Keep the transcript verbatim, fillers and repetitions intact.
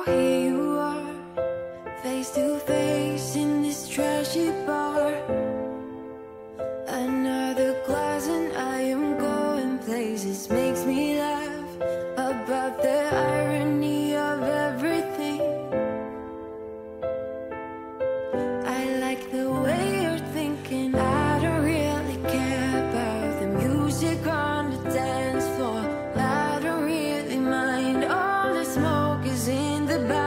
here you are, face to face in this trashy bar. Another glass and I am going places. Makes me laugh about the irony of everything. I like the way you're thinking. I don't really care about the music on the dance floor. I don't really mind all the smoke is in the back.